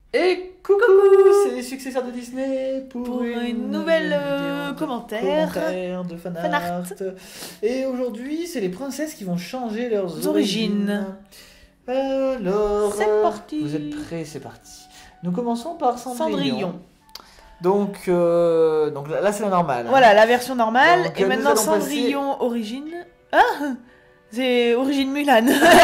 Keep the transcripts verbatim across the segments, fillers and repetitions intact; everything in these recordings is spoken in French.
Et coucou, coucou, c'est les successeurs de Disney pour, pour une, une nouvelle euh, commentaire. commentaire de fan Fan art. Et aujourd'hui, c'est les princesses qui vont changer leurs origines. origines. Alors, c'est parti. Vous êtes prêts? C'est parti. Nous commençons par Cendrillon. Cendrillon. Donc, euh, donc là, là c'est la normale. Voilà, la version normale. Donc, et maintenant, Cendrillon passer... origine. Ah, c'est origine Mulan.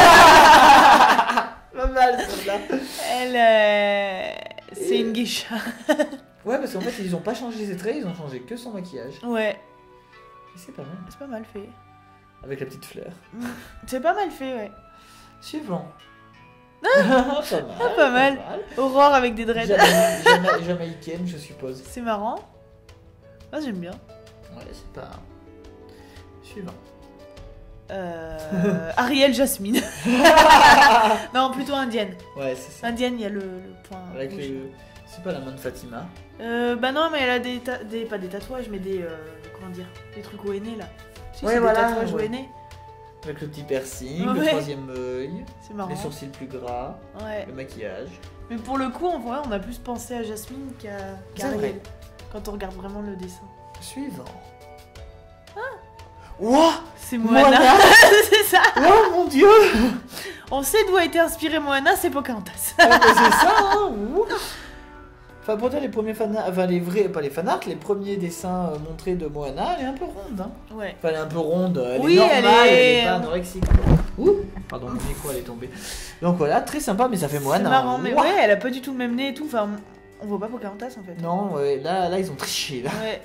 Pas mal, celle-là. Elle, euh, c'est une geisha. Ouais, parce qu'en fait, ils ont pas changé ses traits, ils ont changé que son maquillage. Ouais. Et c'est pas mal. C'est pas mal fait. Avec la petite fleur. C'est pas mal fait, ouais. Suivant. Ah, pas, mal, ah, pas mal. Pas mal. Aurore avec des dreads. Jama Jama Jamaïcaine, je suppose. C'est marrant. Ah, j'aime bien. Ouais, c'est pas... Suivant. Euh... Ariel Jasmine. Non, plutôt indienne. Ouais, c'est ça. Indienne, il y a le, le point. Avec le... C'est pas la main de Fatima. Euh, bah non, mais elle a des, ta... des... pas des tatouages, mais des... Euh... Comment dire? Des trucs au henné, là. Si, ouais, voilà. Des tatouages ouais. au henné. Avec le petit piercing, ouais. le troisième œil, c'est marrant. les sourcils plus gras, ouais. le maquillage. Mais pour le coup, en vrai, on a plus pensé à Jasmine qu'à qu Ariel. Quand on regarde vraiment le dessin. Suivant. Ah. Ouah, c'est Moana. C'est ça. Oh mon dieu. On sait d'où a été inspiré Moana, c'est Pocahontas. Ah, bah c'est ça, hein. Enfin, pourtant, les premiers fan enfin, les vrais, pas les fanarts, les premiers dessins euh, montrés de Moana, elle est un peu ronde, hein. Ouais. Enfin, elle est un peu ronde, elle oui, est normale, elle est, elle est pas anorexique. Ouh, pardon, le micro, elle est tombée. Donc voilà, très sympa, mais ça fait Moana. C'est marrant, mais Ouah. ouais, elle a pas du tout le même nez et tout, enfin, on voit pas Pocahontas en fait. Non, ouais, là, là, ils ont triché, là. Ouais.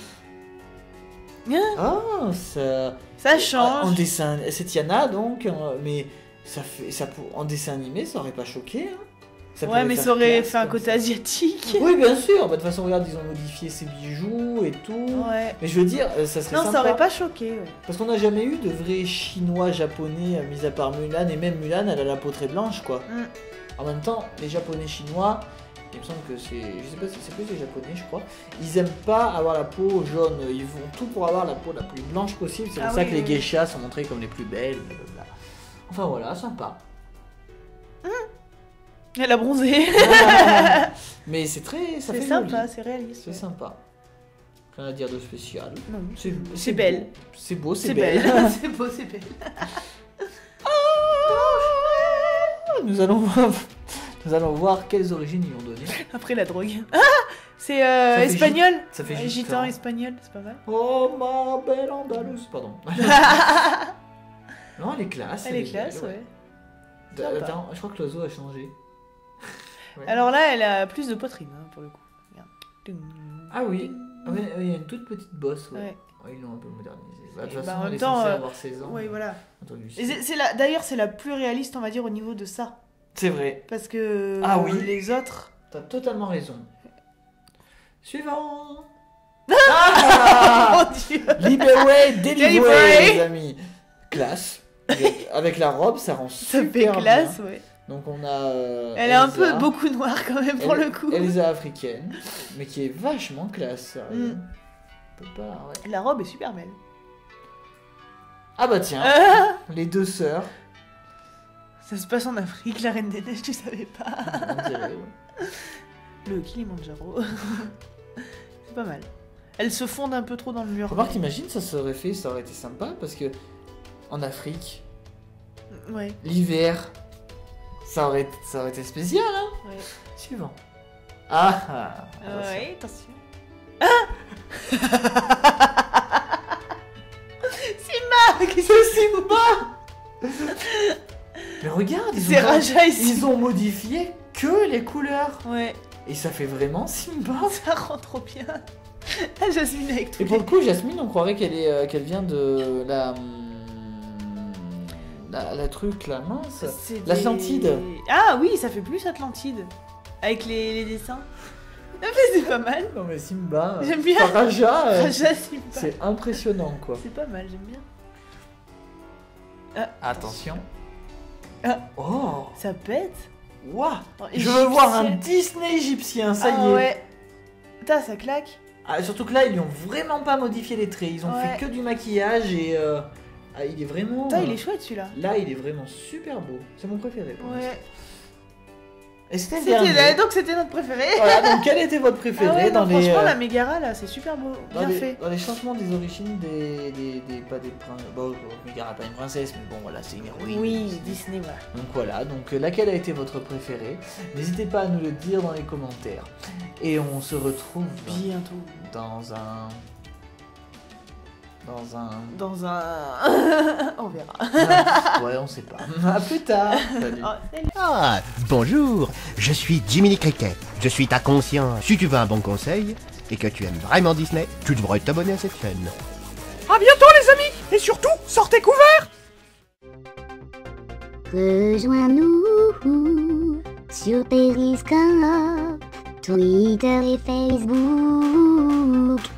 Ah, ça... Ça change. En dessin, c'est Tiana, donc, mais ça fait, ça, en dessin animé, ça aurait pas choqué, hein. Ça ouais, mais ça aurait fait un côté ça. asiatique. Oui, bien sûr. Bah, de toute façon, regarde, ils ont modifié ses bijoux et tout. Ouais. Mais je veux dire, ça serait non, sympa. ça aurait pas choqué. Ouais. Parce qu'on n'a jamais eu de vrais chinois japonais, mis à part Mulan. Et même Mulan, elle a la peau très blanche, quoi. Mm. En même temps, les japonais chinois, il me semble que c'est... Je sais pas si c'est plus les japonais, je crois. Ils aiment pas avoir la peau jaune. Ils font tout pour avoir la peau la plus blanche possible. C'est pour ah ça oui, que les oui. geishas sont montrées comme les plus belles. Blablabla. Enfin voilà, sympa. Mm. Elle a bronzé. Mais c'est très... ça C'est fait sympa, c'est réaliste. C'est ouais. sympa. Rien à dire de spécial. Non, c'est belle. C'est beau, c'est C'est belle. belle. C'est beau, c'est belle. Nous allons voir... Nous allons voir quelles origines ils ont donné. Après la drogue. Ah, c'est euh, Ça fait espagnol. git- ça fait Ouais, gitan. gitan espagnol, c'est pas mal. Oh ma belle Andalouse, pardon. Non, elle est classe. Elle est belle, classe, ouais. D- Sympa. Attends, je crois que l'oiseau a changé. Ouais. Alors là, elle a plus de poitrine, hein, pour le coup. Regarde. Ah oui, ah ouais, il y a une toute petite bosse. Ouais. Ouais. Ouais, ils l'ont un peu modernisé. Bah, de Et toute bah, façon, en elle est même temps, censée euh, avoir seize ans. Oui, voilà. Entendu, Et c'est- c'est la... D'ailleurs, c'est la plus réaliste, on va dire, au niveau de ça. C'est vrai. Parce que Ah oui. les autres... T'as totalement raison. Suivant. Ah Mon Dieu. Libéré, délivré, Delivery. les amis. Classe. Avec, avec la robe, ça rend Ça fait super classe, bien. ouais. Donc on a. Euh, Elle est un Elsa, peu beaucoup noire quand même, pour El- le coup. Elsa africaine, mais qui est vachement classe, sérieux. Mm. On peut pas, ouais. La robe est super belle. Ah bah tiens, Ah, les deux sœurs. ça se passe en Afrique, la Reine des Neiges, tu savais pas. On dirait, ouais. Le Kilimanjaro. C'est pas mal. Elles se fondent un peu trop dans le mur. Remarque, imagine, ça serait fait, ça aurait été sympa parce que en Afrique, Ouais, l'hiver, ça aurait, ça aurait été spécial, hein. ouais. Suivant. Ah, ah, attention. Ouais, attention. Ah Simba. C'est Simba. Mais regarde, ils C'est ont, Raja et ils Simba. ont modifié que les couleurs. Ouais, Et ça fait vraiment Simba. ça rend trop bien. Ah, Jasmine avec tout. Et pour le coup, Jasmine, on croirait qu'elle est, euh, qu'elle vient de la, hum, la, la truc, la mince. C'est L'Atlantide. des- Ah oui, ça fait plus Atlantide. Avec les, les dessins. Ah, mais c'est pas mal. Non mais Simba. J'aime bien. Enfin, Raja, euh, Raja Simba. c'est impressionnant quoi. C'est pas mal, j'aime bien. Ah, Attention. Ah. Oh. ça pète. Waouh. Oh, Je veux voir un égyptienne. Disney égyptien, ça Ah y est. ouais. Putain, ça claque. Ah, surtout que là, ils n'ont vraiment pas modifié les traits. Ils ont Ouais. fait que du maquillage et euh, ah, il est vraiment. Putain, euh, il est chouette celui-là. Là, il est vraiment super beau. C'est mon préféré. Pour Ouais. Et c'était le C'était- dernier. Donc c'était notre préféré. Voilà, donc quel était votre préféré Ah ouais, dans non, les... franchement, euh, la Mégara là, c'est super beau, Dans bien les, fait. dans les changements des origines des, des, des pas des princes, bon, Megara pas une princesse, mais bon voilà c'est une héroïne. Oui, Disney, voilà. Donc voilà, donc euh, laquelle a été votre préférée? N'hésitez pas à nous le dire dans les commentaires. Et on se retrouve Bientôt. dans un, dans un, Dans un... On verra. Ah, ouais on sait pas. À plus tard. Salut. Oh, salut. Ah, bonjour, je suis Jiminy Cricket. Je suis ta conscience. Si tu veux un bon conseil et que tu aimes vraiment Disney, tu devrais t'abonner à cette chaîne. À bientôt les amis, et surtout, sortez couverts. Rejoins-nous sur Periscope, Twitter et Facebook.